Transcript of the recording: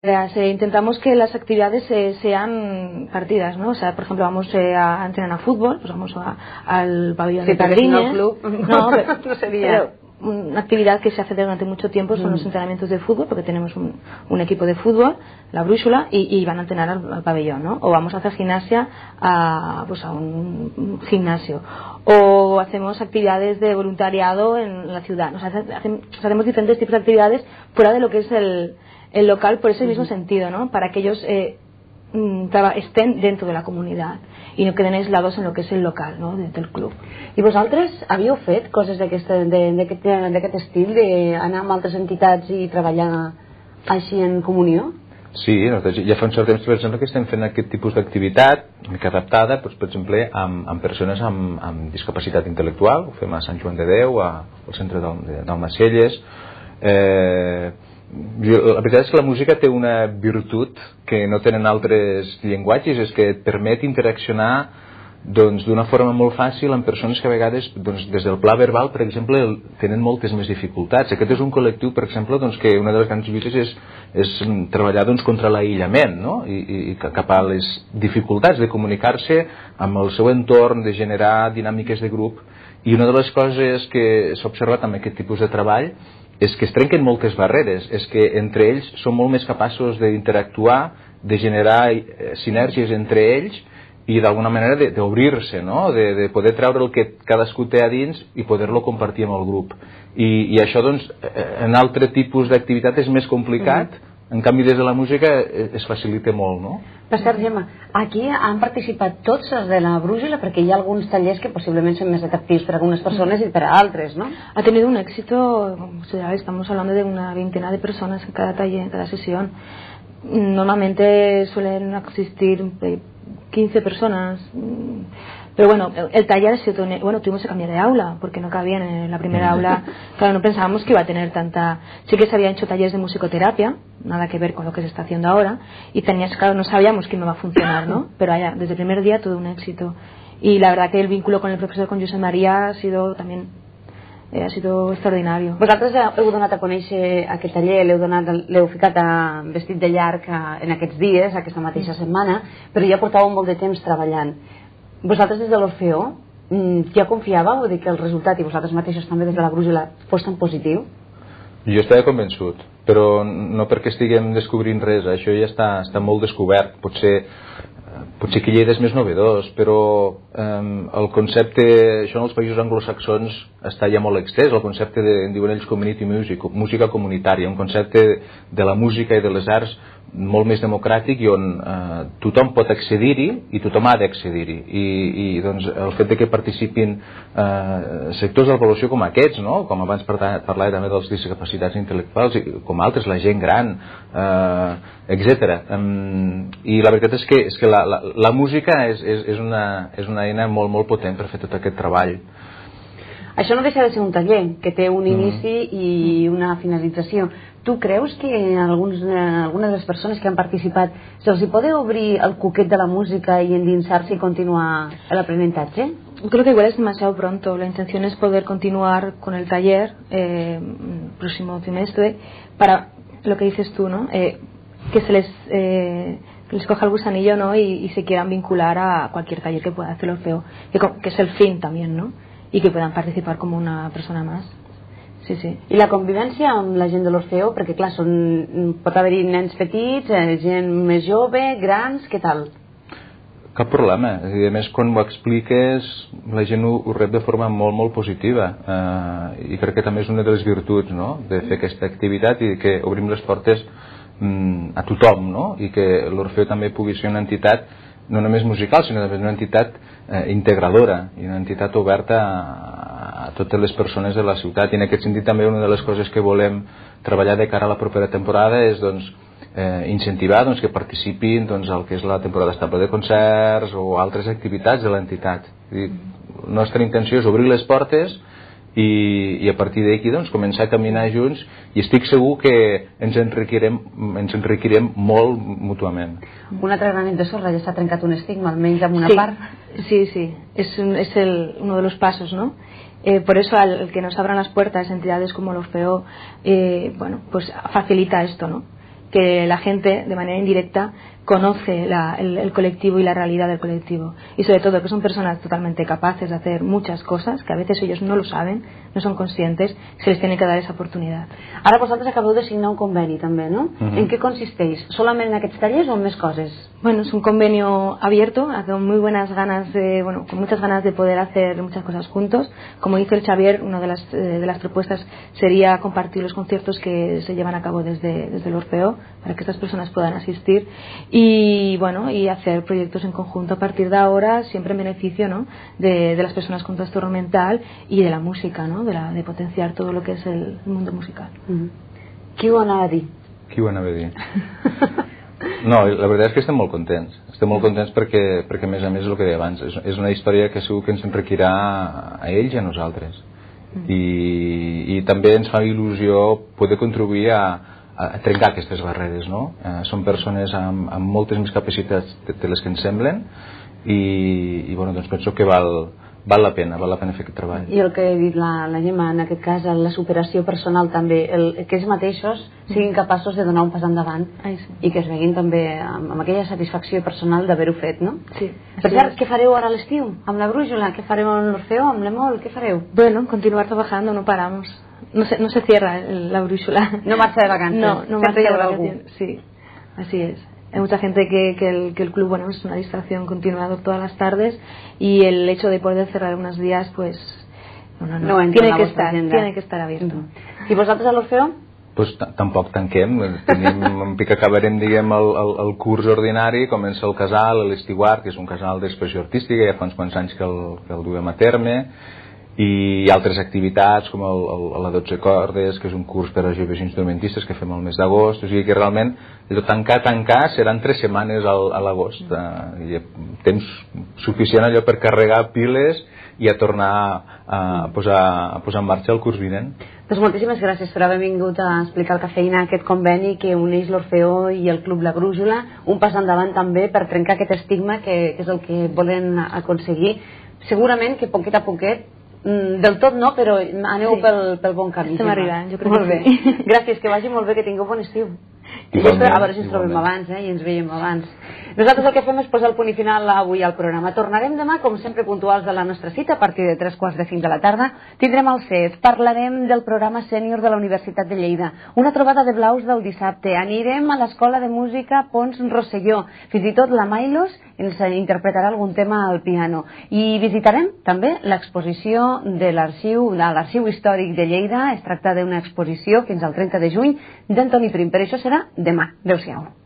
Intentamos que las actividades sean partidas, ¿no? O sea, por ejemplo, vamos a entrenar a fútbol, pues vamos al pabellón de Padriñas. Club. No, no sería. Pero una actividad que se hace durante mucho tiempo son los entrenamientos de fútbol, porque tenemos un equipo de fútbol, la Brúixola, y van a entrenar al pabellón, ¿no? O vamos a hacer gimnasia a un gimnasio. O hacemos actividades de voluntariado en la ciudad. Hacemos diferentes tipos de actividades fuera de lo que es el local, por ese mismo sentido, ¿no? Para que ellos estén dentro de la comunitat i no queden aislados en lo que és el local, no? Del club. I vosaltres havíeu fet coses d'aquest estil, d'anar amb altres entitats i treballar així en comunió? Sí, nosaltres ja fa un cert temps, per exemple, que estem fent aquest tipus d'activitat, una mica adaptada, doncs, per exemple, amb persones amb discapacitat intel·lectual. Ho fem a Sant Joan de Déu, al centre d'Almacelles. La veritat és que la música té una virtut que no tenen altres llenguatges, és que et permet interaccionar d'una forma molt fàcil amb persones que a vegades des del pla verbal, per exemple, tenen moltes més dificultats. Aquest és un col·lectiu, per exemple, que una de les grans lluites és treballar contra l'aïllament, no? I cap a les dificultats de comunicar-se amb el seu entorn, de generar dinàmiques de grup. I una de les coses que s'ha observat amb aquest tipus de treball és que es trenquen moltes barreres, és que entre ells són molt més capaços d'interactuar, de generar sinergies entre ells i d'alguna manera d'obrir-se, no? De poder treure el que cadascú té a dins i poder-lo compartir amb el grup. I això, en altre tipus d'activitat és més complicat, en canvi des de la música es facilita molt, no? Per cert, Gemma, aquí han participat tots els de la Brúixola, perquè hi ha alguns tallers que possiblement són més atractius per a algunes persones y para altres, ¿no? Ha tenido un éxito, estamos hablando de una veintena de personas en cada taller, en cada sesión. Normalmente suelen asistir 15 personas, pero bueno, el taller ha sido, tuvimos que cambiar de aula porque no cabían en la primera aula. Claro, no pensábamos que iba a tener tanta. Sí que se habían hecho talleres de musicoterapia, nada que ver con lo que se está haciendo ahora, y claro, no sabíamos que no va a funcionar, ¿no? Pero allá, desde el primer día todo un éxito, y la verdad que el vínculo con el profesor, con Josep María, ha sido extraordinario. Vosaltres heu donat a conèixer aquest taller, l'heu ficat vestit de llarg en aquests dies, aquesta mateixa setmana, però ja portàveu molt de temps treballant. Vosaltres des de l'Orfeó ja confiàveu de que el resultat, i vosaltres mateixos també des de la Brúixola, fos tan positiu? Jo estava convençut, però no perquè estiguem descobrint res, això ja està molt descobert. Potser que Lleida és més novedós, però el concepte, això en els països anglosaxons està ja molt extès, el concepte en diuen ells community music, música comunitària, un concepte de la música i de les arts molt més democràtic i on tothom pot accedir-hi i tothom ha d'accedir-hi, i el fet que participin sectors de la població com aquests, no? Com abans parlava també dels discapacitats intel·lectuals, com altres, la gent gran, etc. I la veritat és que la música és una eina molt potent per fer tot aquest treball. Això no deixa de ser un taller que té un inici i una finalització. Tu creus que algunes de les persones que han participat se'ls pot obrir el cuquet de la música y endinsar-se y continuar el aprendizaje? Creo que igual es demasiado pronto. La intención es poder continuar con el taller próximo trimestre para lo que dices tú, ¿no? Que se les coja el gusanillo, ¿no? Y se quieran vincular a cualquier taller que pueda hacer Orfeo, que es el fin también, ¿no? Y que puedan participar como una persona más. Sí, sí. I la convivència amb la gent de l'Orfeó, perquè clar, pot haver-hi nens petits, gent més jove, grans, què tal? Cap problema, a més quan ho expliques la gent ho rep de forma molt positiva, i crec que també és una de les virtuts, no? De fer aquesta activitat i que obrim les portes a tothom, no? I que l'Orfeó també pugui ser una entitat no només musical, sinó també una entitat integradora i una entitat oberta a totes les persones de la ciutat. I en aquest sentit també una de les coses que volem treballar de cara a la propera temporada és incentivar que participin al que és la temporada estable de concerts o altres activitats de l'entitat. La nostra intenció és obrir les portes i a partir d'aquí començar a caminar junts, i estic segur que ens enriquirem molt mútuament. Un altre granet de sorra, ja s'ha trencat un estigma, almenys amb una part. Sí, es uno de los pasos, ¿no? Por eso el que nos abran las puertas entidades como el Orfeó, pues facilita esto, ¿no? que la gente de manera indirecta conoce el colectivo y la realidad del colectivo, y sobre todo que son personas totalmente capaces de hacer muchas cosas que a veces ellos no lo saben, no son conscientes, se les tiene que dar esa oportunidad. Ara vosaltres acabeu de signar un conveni també, no? En què consisteix? Solament en aquests tallers o en més coses? Bueno, es un convenio abierto, con muy buenas ganas con muchas ganas de poder hacer muchas cosas juntos. Como dice el Xavier, una de las propuestas sería compartir los conciertos que se llevan a cabo desde el Orfeo para que estas personas puedan asistir y bueno, y hacer proyectos en conjunto a partir de ahora, siempre en beneficio, ¿no?, de las personas con trastorno mental y de la música, ¿no?, de potenciar todo lo que es el mundo musical. Qui ho anava a dir? Qui ho anava a dir? No, la veritat és que estem molt contents. Estem molt contents perquè a més és el que deia abans, és una història que segur que ens enriquirà a ells i a nosaltres. I també ens fa il·lusió poder contribuir a trencar aquestes barreres, no? Són persones amb moltes més capacitats de les que ens semblen i bueno, doncs penso que val la pena fer aquest treball. I el que he dit la Gemma, en aquest cas, la superació personal també, que ells mateixos siguin capaços de donar un pas endavant i que es veguin també amb aquella satisfacció personal d'haver-ho fet, no? Sí. Per cert, què fareu ara a l'estiu? Amb la Brújula? Què fareu amb l'Orfeo? Amb l'Emol? Què fareu? Bueno, continuar trabajando, no paramos. No se cierra la Brújula. No marcha de vacances. No marcha de vacaciones. Sí, así es. Hay mucha gente que el club, bueno, es una distracción continuada todas las tardes y el hecho de poder cerrar unos días, pues no tiene que estar abierto. I vosaltres a l'Orfeo? Pues tampoc tanquem, acabarem, diguem, el curs ordinari, comença el casal, l'Estiguard, que és un casal d'expressió artística, ja fa uns quants anys que el duem a terme, i altres activitats com la 12 cordes, que és un curs per a joves instrumentistes que fem al mes d'agost, o sigui que realment tancar seran 3 setmanes a l'agost, i temps suficient allò per carregar piles i a tornar a posar en marxa el curs vinent. Doncs moltíssimes gràcies per haver vingut a explicar el Cafeïna, aquest conveni que uneix l'Orfeo i el Club La Brújula, un pas endavant també per trencar aquest estigma que és el que volen aconseguir. Segurament que poquet a poquet, del tot no, però aneu pel bon camí. Estem arribant, jo crec que sí. Gràcies, que vagi molt bé, que tingueu bon estiu. I a veure si ens trobem abans i ens veiem abans. Nosaltres el que fem és posar el punt i final avui al programa. Tornarem demà, com sempre, puntuals de la nostra cita, a partir de 3:45 de la tarda. Tindrem el CES, parlarem del programa sènior de la Universitat de Lleida, una trobada de blaus del dissabte, anirem a l'Escola de Música Pons Rosselló, fins i tot la Mailos ens interpretarà algun tema al piano, i visitarem també l'exposició de l'Arxiu Històric de Lleida. Es tracta d'una exposició fins al 30 de juny d'Antoni Prim, però això serà demà. Adéu-siau.